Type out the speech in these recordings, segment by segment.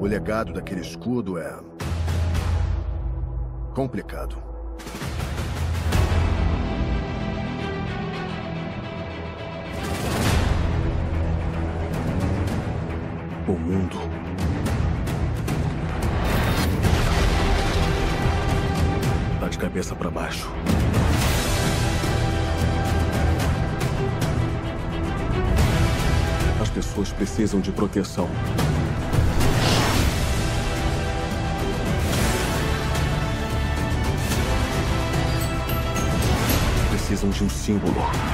O legado daquele escudo é complicado. O mundo tá de cabeça para baixo. As pessoas precisam de proteção. Precisam de um símbolo.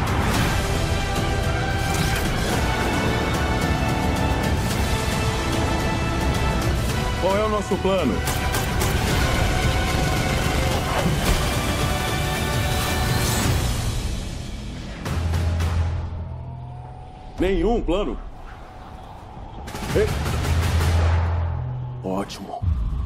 Qual é o nosso plano? Nenhum plano? Ei. Ótimo.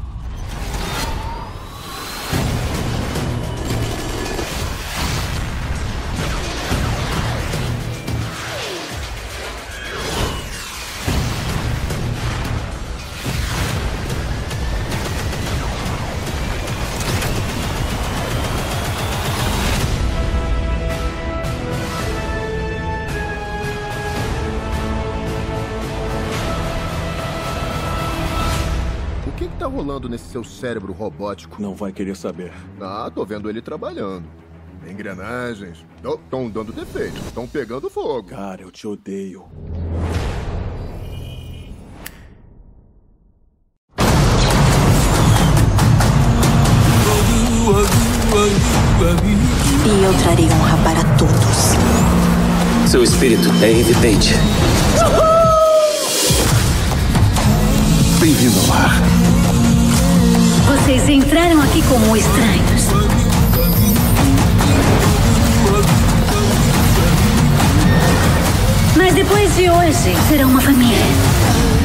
O que tá rolando nesse seu cérebro robótico? Não vai querer saber. Ah, tô vendo ele trabalhando. Engrenagens. Estão dando defeito. Estão pegando fogo. Cara, eu te odeio. E eu trarei honra para todos. Seu espírito é evidente. Bem-vindo ao lar. Vocês entraram aqui como estranhos. Mas depois de hoje, serão uma família.